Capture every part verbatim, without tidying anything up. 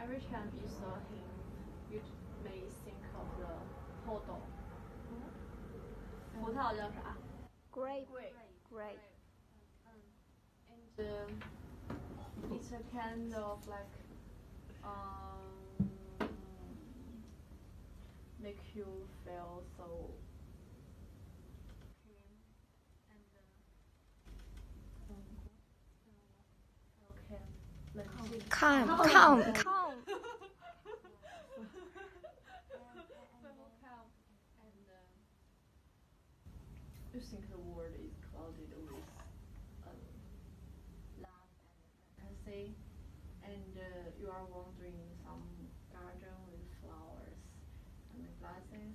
every time you saw him, you may think of the 葡萄。葡萄叫啥 Grape. Grape. Grape. And uh, it's a kind of like um, make you feel so Calm, calm, calm. You think the world is clouded with um, love and fantasy, and uh, you are wandering some garden with flowers and glasses.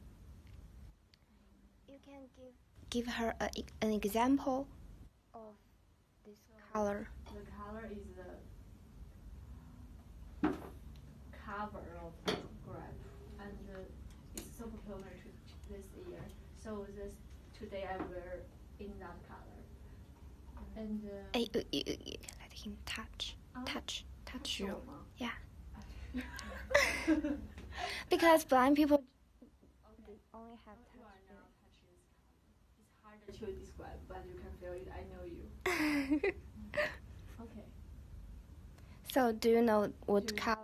You can give give her a, an example of this color. The color is the cover of the grape, and uh, it's so popular to this year. So this today I wear in that color. And uh, Uh, you, you, you, let him touch, uh, touch, touch you. uh, Yeah. Because blind people only have you are touch. now touching this color. It's harder to describe, but you can feel it. I know you. Okay. So, do you know what Do you color?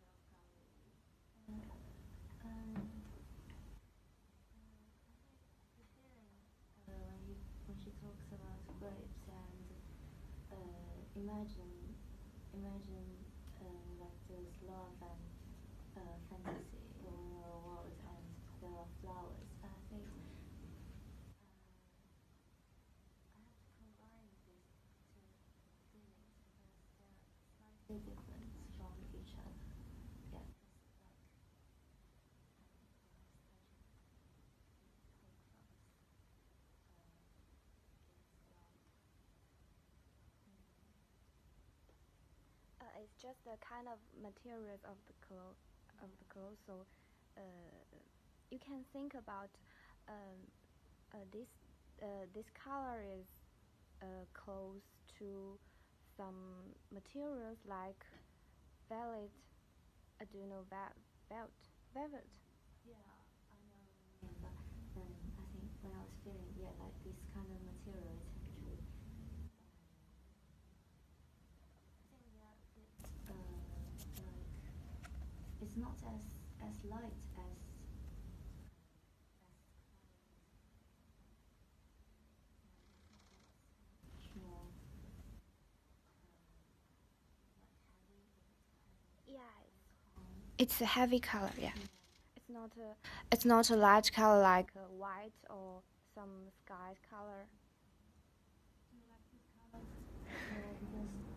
When she talks about grapes and uh, imagine, imagine uh, like there's love and uh, fantasy in your world, and there are flowers. I think uh, I have to combine these two feelings because they are slightly different from each other. Yeah, it's like Uh, it's just the kind of materials of the clothes of the clothes. So, uh, you can think about um, uh, this. Uh, this color is uh, close to some materials like velvet. Uh, do you know va- velvet? Velvet. yeah, I know. Yeah, but um, I think when I was feeling yeah like this kind of material is actually. Um, I think yeah, it's uh, like it's not as as light as. Yeah, it's, it's a heavy color. Yeah, it's not a it's not a light color like uh, white or some sky color. Yeah, because